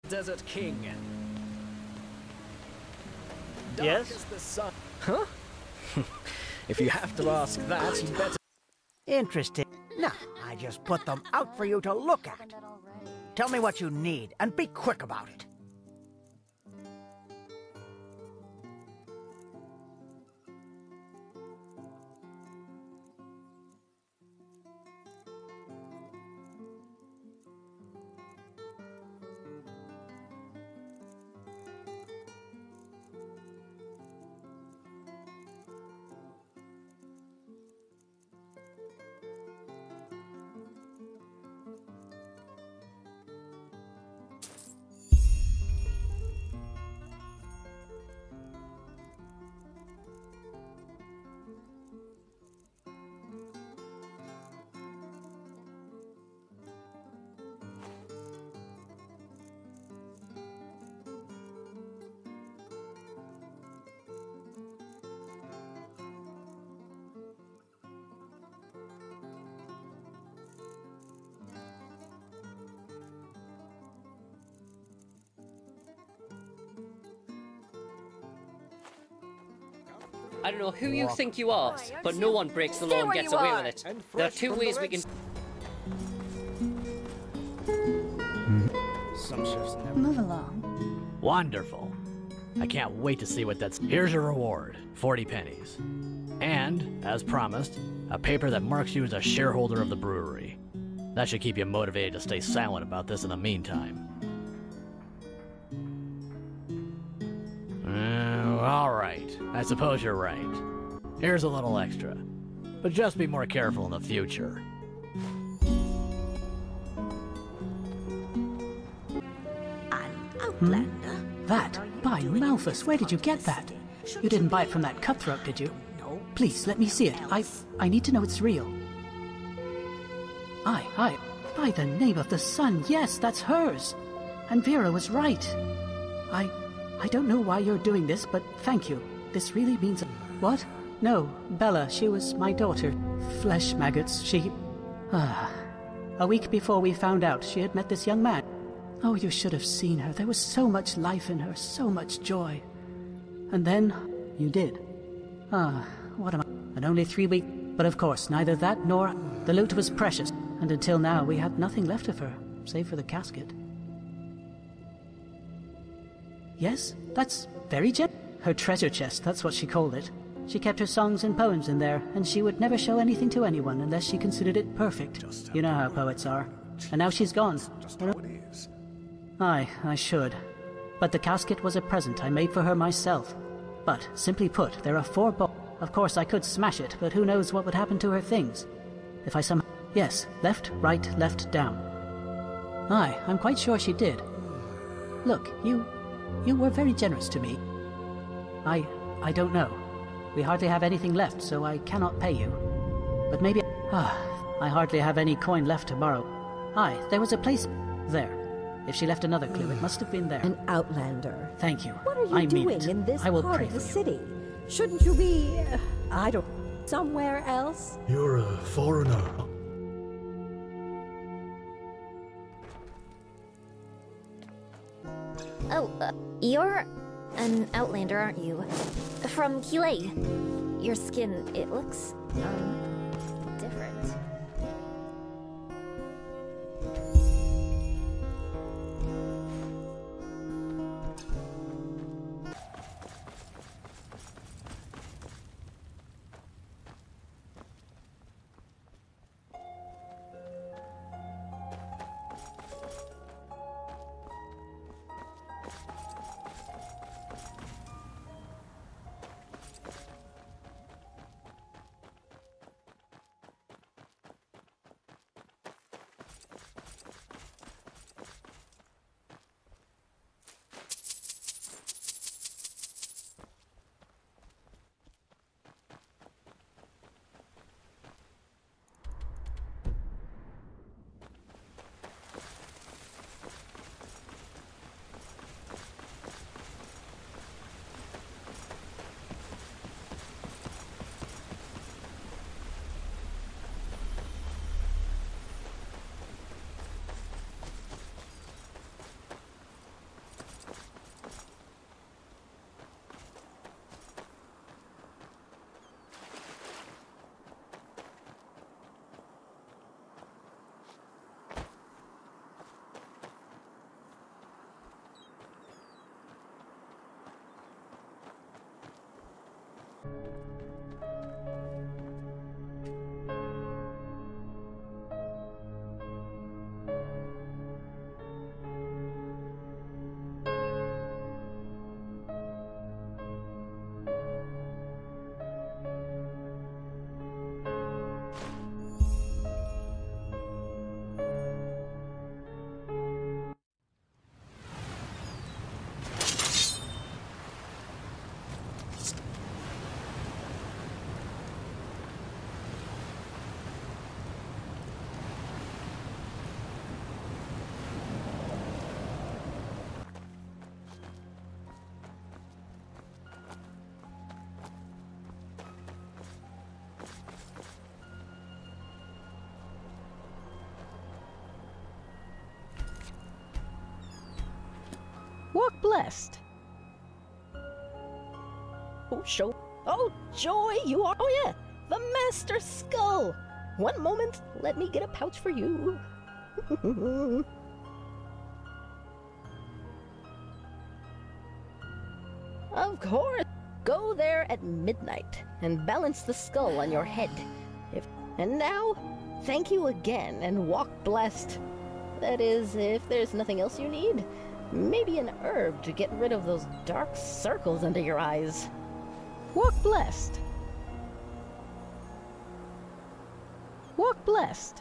Desert King. Dark Yes? as the sun. Huh? If you have to ask that, you better. Interesting. No, I just put them out for you to look at. Tell me what you need, and be quick about it. I don't know who you think you are, but no one breaks the law and gets away with it. There are two ways we can... Some chefs never. Move along. Wonderful. I can't wait to see what that's... Here's your reward, 40 pennies. And, as promised, a paper that marks you as a shareholder of the brewery. That should keep you motivated to stay silent about this in the meantime. All right. I suppose you're right. Here's a little extra. But just be more careful in the future. An outlander. That? By Malthus, where did you get that? You didn't buy it from that cutthroat, did you? No. Please, let me see it. I need to know it's real. Aye. By the name of the sun, yes, that's hers. And Vera was right. I don't know why you're doing this, but thank you. This really means... What? No, Bella, she was my daughter. Flesh maggots, she... A week before we found out, she had met this young man. Oh, you should have seen her. There was so much life in her, so much joy. And then, you did. What am I... And only 3 weeks... But of course, neither that nor... The loot was precious, and until now we had nothing left of her, save for the casket. Yes, that's very her treasure chest, that's what she called it. She kept her songs and poems in there, and she would never show anything to anyone unless she considered it perfect. You know how poets are. And now she's gone. Aye, I should. But the casket was a present I made for her myself. But, simply put, there are 4 Of course, I could smash it, but who knows what would happen to her things. If I somehow... Yes, left, right, left, down. Aye, I'm quite sure she did. Look, you were very generous to me. I don't know. We hardly have anything left, so I cannot pay you. But maybe... I hardly have any coin left to borrow. Aye, there was a place... There. If she left another clue, it must have been there. An outlander. Thank you. What are you I mean doing it. in this I will part pray of the for you. city? Shouldn't you be... I don't... somewhere else? You're a foreigner. Oh, you're an outlander, aren't you? From Kilei. Your skin, it looks, different. Walk blessed. Oh, show. Oh, joy, you are. Oh, yeah, the Master Skull. One moment, let me get a pouch for you. Of course. Go there at midnight and balance the skull on your head. And now, thank you again and walk blessed. That is, if there's nothing else you need. Maybe an herb to get rid of those dark circles under your eyes. Walk blessed. Walk blessed.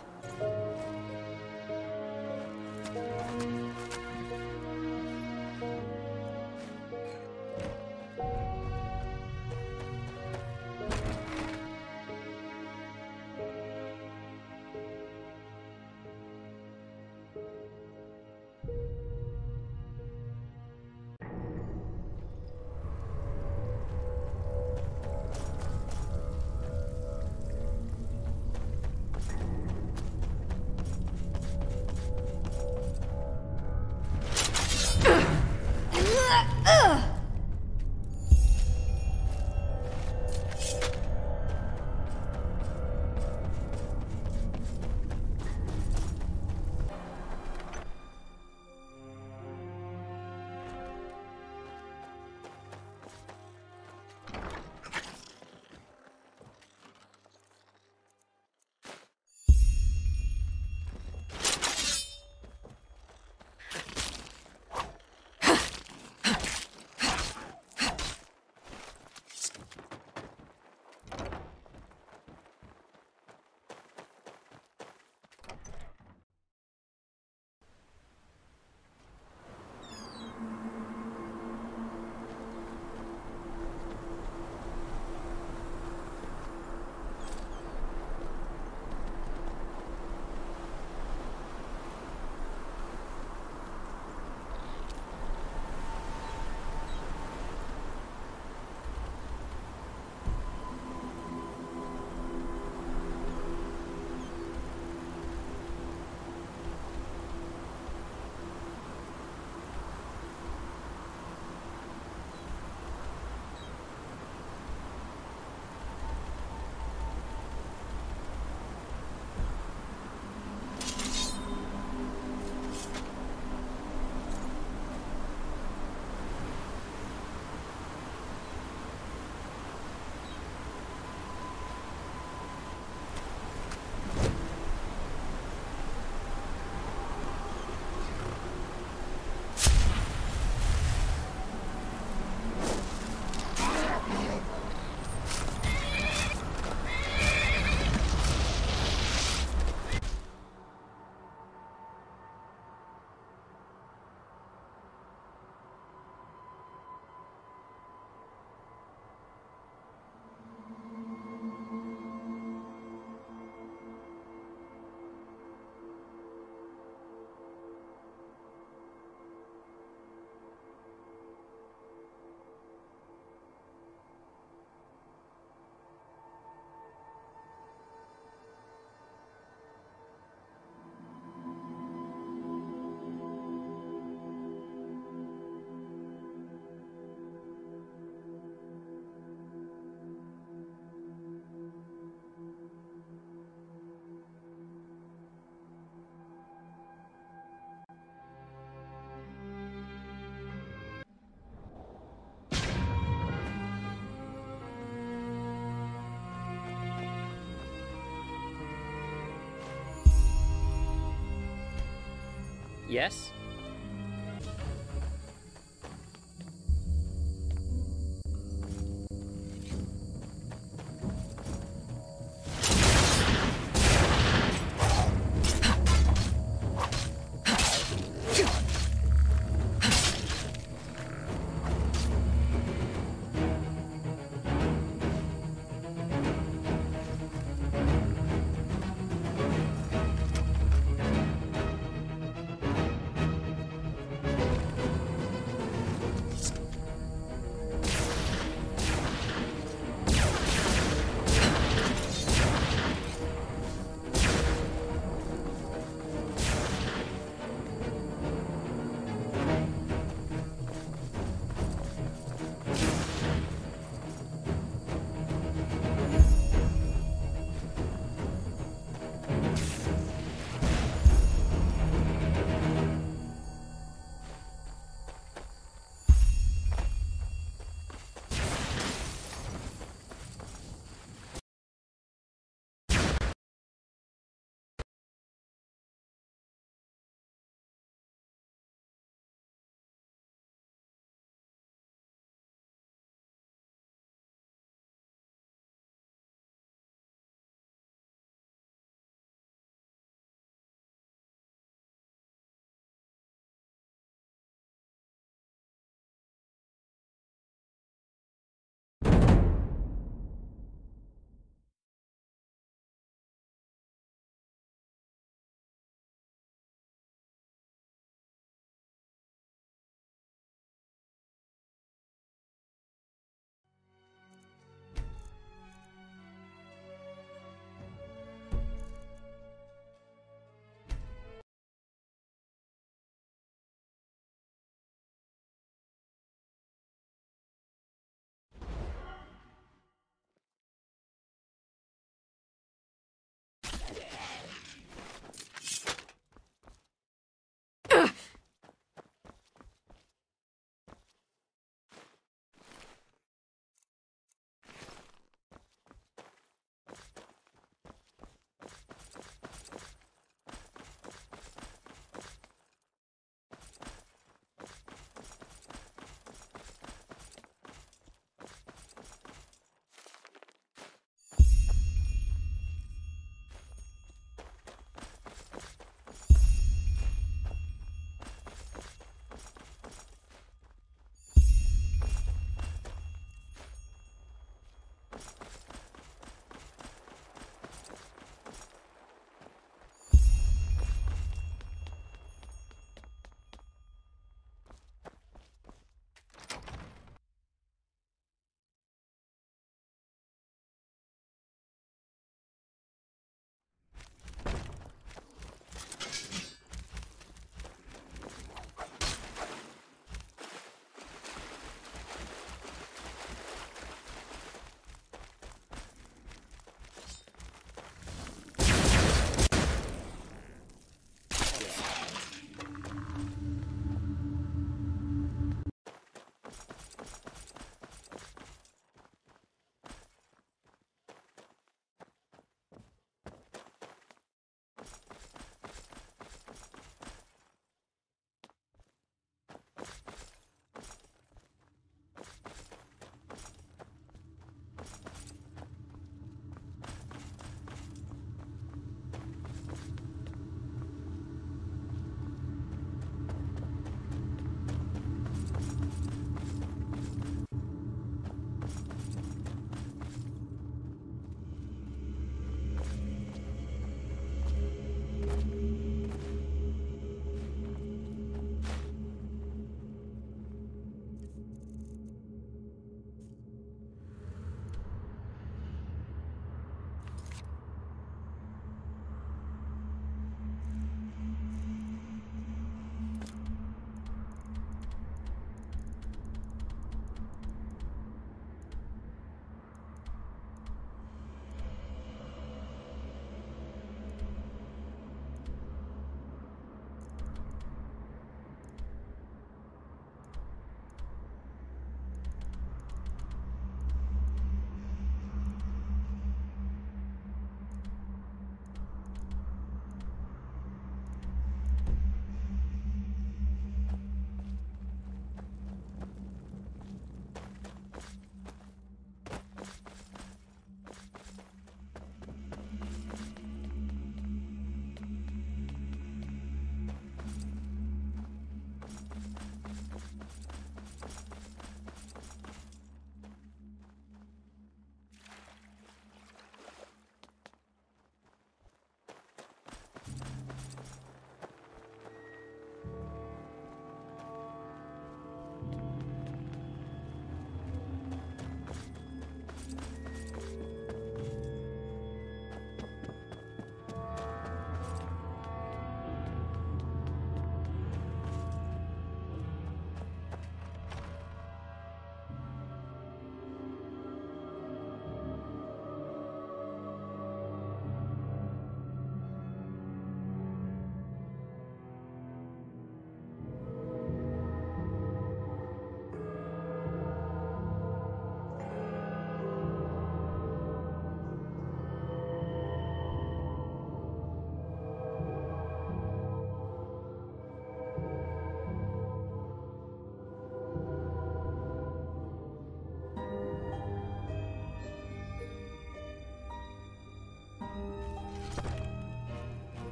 Yes?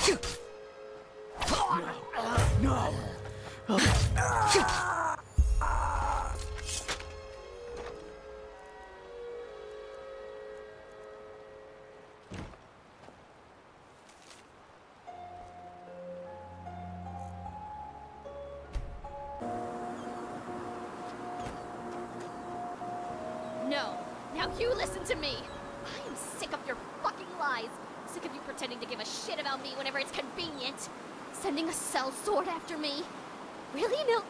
No! No. Now you listen to me. I am sick of your fucking lies. Sick of you pretending to give a shit about me whenever it's convenient. Sending a cell sword after me. Really, Mil...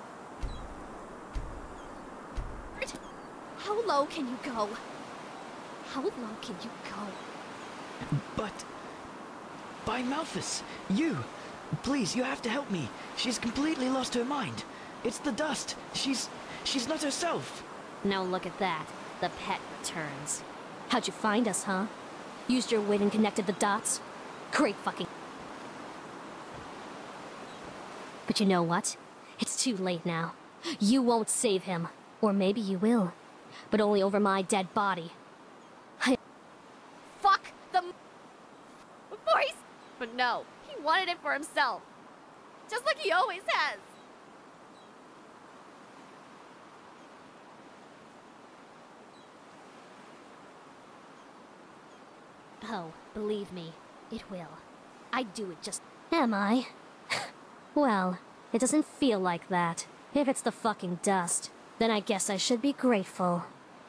How low can you go? How low can you go? But... By Malthus, you! Please, you have to help me. She's completely lost her mind. It's the dust. She's not herself. Now look at that. The pet returns. How'd you find us, huh? Used your wit and connected the dots? Great fucking... But you know what? It's too late now. You won't save him. Or maybe you will. But only over my dead body. Fuck the... voice! But no, he wanted it for himself. Just like he always has. Oh, believe me, it will. I'd do it just... Am I? Well, it doesn't feel like that. If it's the fucking dust, then I guess I should be grateful.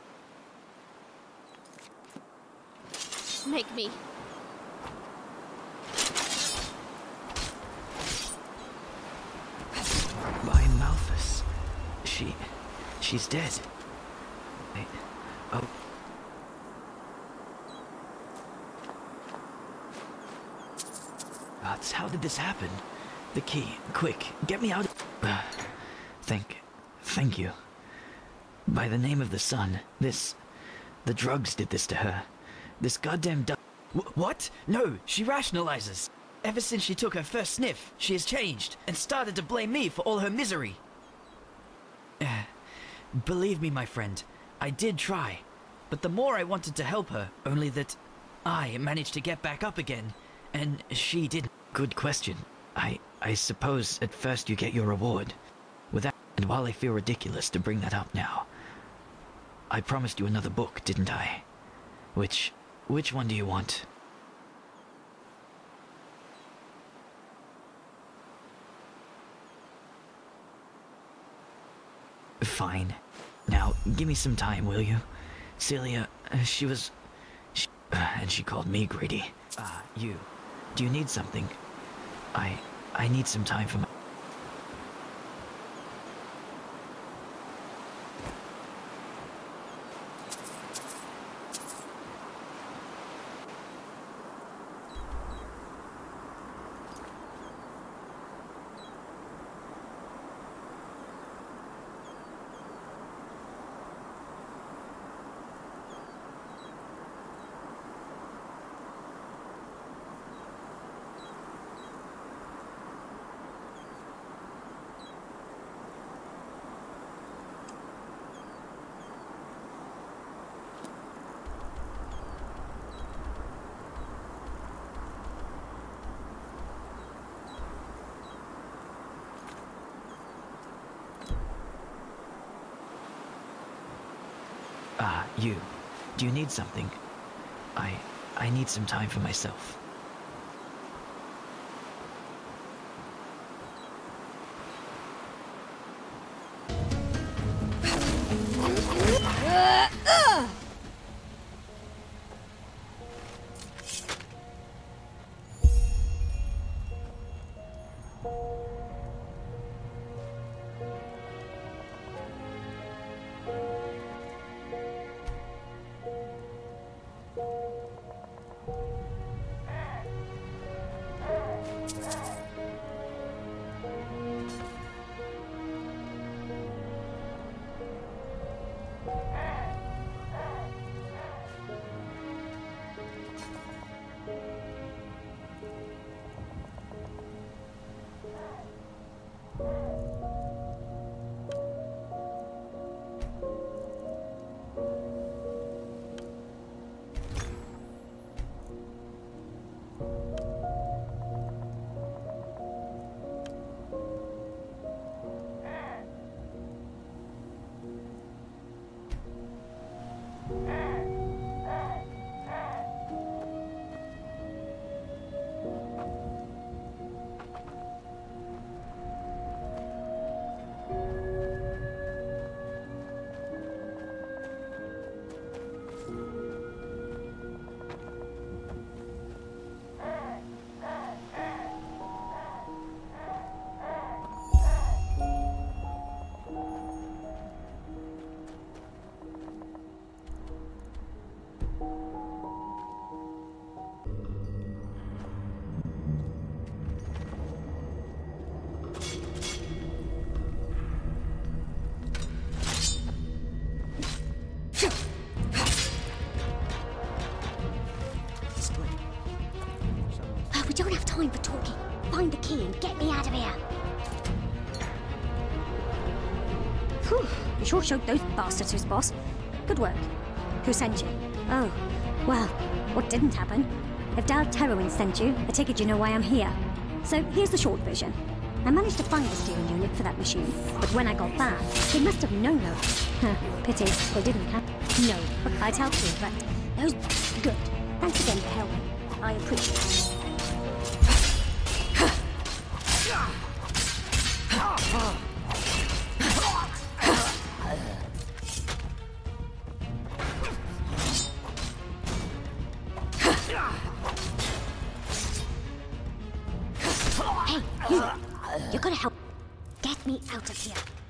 Make me. By Malthus. She's dead. Oh. Gods, how did this happen? The key, quick, get me out. Thank you. By the name of the sun, the drugs did this to her. This goddamn What? No, she rationalizes. Ever since she took her first sniff, she has changed and started to blame me for all her misery. Believe me, my friend, I did try. But the more I wanted to help her, only that I managed to get back up again, and she didn't. Good question. I suppose at first you get your reward. And while I feel ridiculous to bring that up now, I promised you another book, didn't I? Which one do you want? Fine. Now, give me some time, will you? Celia, and she called me greedy. You. Do you need something? I need some time for my... You. Do you need something? I need some time for myself. time for talking. Find the key and get me out of here. Whew, you sure showed those bastards who's boss. Good work. Who sent you? Oh, well, what didn't happen? If Dal Terwin sent you, I take it you know why I'm here. So here's the short version. I managed to find the steering unit for that machine, but when I got back, they must have known of it. Pity, they didn't have. No, I'd help you, but those... Good. Thanks again for helping. I appreciate it. Hey, you gotta help. Get me out of here.